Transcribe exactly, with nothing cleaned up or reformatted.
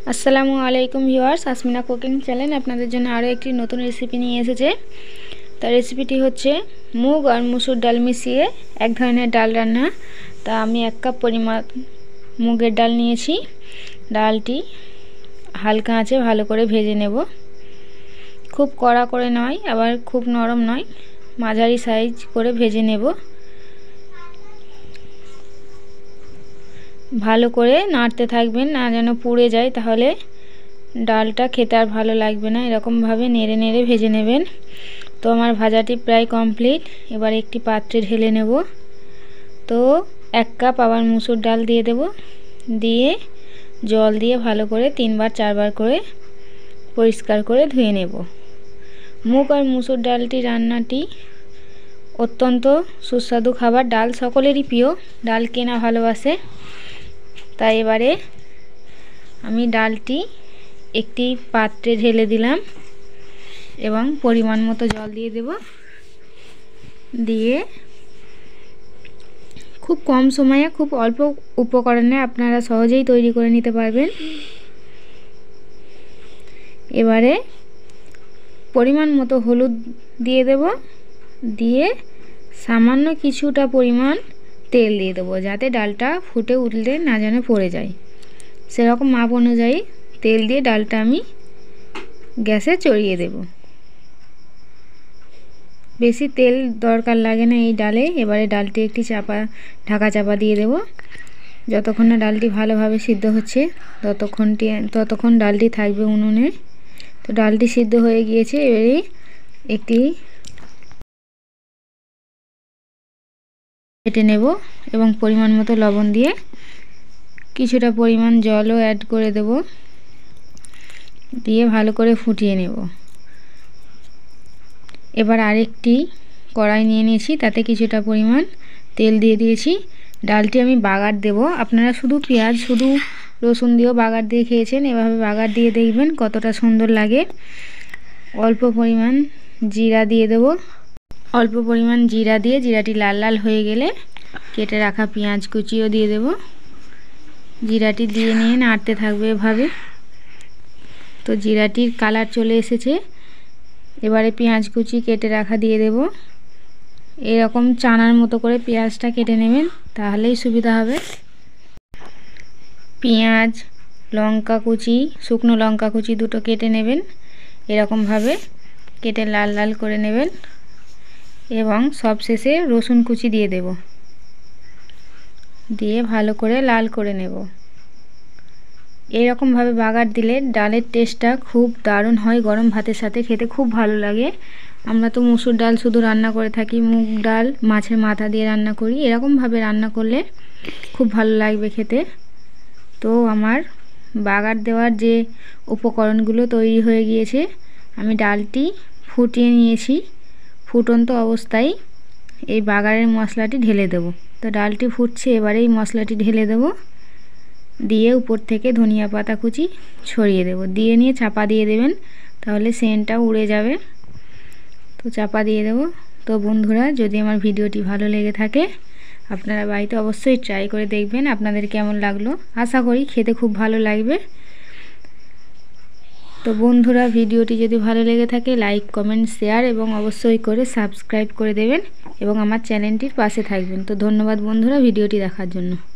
আসসালামু আলাইকুম viewers, Asmina cooking channel আপনাদের জন্য আরও একটি নতুন রেসিপি নিয়ে এসেছে। তার রেসিপিটি হচ্ছে মুগ আর মুসুর ডাল মিশিয়ে এক ধরনের ডাল রান্না। তা আমি এক কাপ পরিমাণ মুগের ডাল নিয়েছি। ডালটি হালকা আঁচে ভালো করে ভেজে নেব। খুব কড়া করে নয়, আবার খুব নরম নয়, মাঝারি সাইজ করে ভেজে নেব। ভালো করে নাড়তে থাকবেন, না যেন পুড়ে যায়, তাহলে ডালটা খেতে আর ভালো লাগবে না। এরকমভাবে নেড়ে নেড়ে ভেজে নেবেন। তো আমার ভাজাটি প্রায় কমপ্লিট। এবার একটি পাত্রে ঢেলে নেব। তো এক কাপ আবার মুসুর ডাল দিয়ে দেব, দিয়ে জল দিয়ে ভালো করে তিনবার চারবার করে পরিষ্কার করে ধুয়ে নেব। মুগ আর মুসুর ডালটি রান্নাটি অত্যন্ত সুস্বাদু খাবার। ডাল সকলেরই প্রিয়, ডাল কেনা ভালোবাসে। তাই এবারে আমি ডালটি একটি পাত্রে ঢেলে দিলাম এবং পরিমাণ মতো জল দিয়ে দেব। দিয়ে খুব কম সময়ে খুব অল্প উপকরণে আপনারা সহজেই তৈরি করে নিতে পারবেন। এবারে পরিমাণ মতো হলুদ দিয়ে দেব, দিয়ে সামান্য কিছুটা পরিমাণ তেল দিয়ে দেবো, যাতে ডালটা ফুটে উঠলে না যেন পড়ে যায়। সেরকম মাপ অনুযায়ী তেল দিয়ে ডালটা আমি গ্যাসে চড়িয়ে দেব। বেশি তেল দরকার লাগে না এই ডালে। এবারে ডালটি একটি চাপা ঢাকা চাপা দিয়ে দেব। যতক্ষণ না ডালটি ভালোভাবে সিদ্ধ হচ্ছে ততক্ষণটি ততক্ষণ ডালটি থাকবে উনুনে। তো ডালটি সিদ্ধ হয়ে গিয়েছে। এবারে একটি কেটে নেব এবং পরিমাণ মতো লবণ দিয়ে কিছুটা পরিমাণ জলও অ্যাড করে দেব, দিয়ে ভালো করে ফুটিয়ে নেব। এবার আরেকটি কড়াই নিয়ে নিয়েছি, তাতে কিছুটা পরিমাণ তেল দিয়ে দিয়েছি। ডালটি আমি বাগার দেব। আপনারা শুধু পেঁয়াজ শুধু রসুন দিয়েও বাগার দিয়ে খেয়েছেন, এভাবে বাগার দিয়ে দেখবেন কতটা সুন্দর লাগে। অল্প পরিমাণ জিরা দিয়ে দেব। অল্প পরিমাণ জিরা দিয়ে জিরাটি লাল লাল হয়ে গেলে কেটে রাখা পেঁয়াজ কুচিও দিয়ে দেব। জিরাটি দিয়ে নিয়ে নাড়তে থাকবে এভাবে। তো জিরাটির কালার চলে এসেছে। এবারে পেঁয়াজ কুচি কেটে রাখা দিয়ে দেব। এরকম চানার মতো করে পেঁয়াজটা কেটে নেবেন, তাহলেই সুবিধা হবে। পেঁয়াজ, লঙ্কা কুচি, শুকনো লঙ্কা কুচি দুটো কেটে নেবেন। এরকমভাবে কেটে লাল লাল করে নেবেন এবং সবশেষে রসুন কুচি দিয়ে দেব, দিয়ে ভালো করে লাল করে নেব। এরকমভাবে বাগার দিলে ডালের টেস্টটা খুব দারুণ হয়। গরম ভাতের সাথে খেতে খুব ভালো লাগে। আমরা তো মুসুর ডাল শুধু রান্না করে থাকি, মুগ ডাল মাছের মাথা দিয়ে রান্না করি। এরকমভাবে রান্না করলে খুব ভালো লাগবে খেতে। তো আমার বাগার দেওয়ার যে উপকরণগুলো তৈরি হয়ে গিয়েছে, আমি ডালটি ফুটিয়ে নিয়েছি। ফুটন্ত অবস্থায় এই বাগারের মশলাটি ঢেলে দেব। তো ডালটি ফুটছে, এবারে এই মশলাটি ঢেলে দেব, দিয়ে উপর থেকে ধনিয়া পাতা কুচি ছড়িয়ে দেব। দিয়ে নিয়ে চাপা দিয়ে দেবেন, তাহলে সেন্টটা উড়ে যাবে। তো চাপা দিয়ে দেব। তো বন্ধুরা, যদি আমার ভিডিওটি ভালো লেগে থাকে আপনারা বাড়িতে অবশ্যই ট্রাই করে দেখবেন আপনাদের কেমন লাগলো। আশা করি খেতে খুব ভালো লাগবে। তো বন্ধুরা, ভিডিওটি যদি ভালো লেগে থাকে লাইক, কমেন্ট, শেয়ার এবং অবশ্যই করে সাবস্ক্রাইব করে দেবেন এবং আমার চ্যানেলটির পাশে থাকবেন। তো ধন্যবাদ বন্ধুরা ভিডিওটি দেখার জন্য।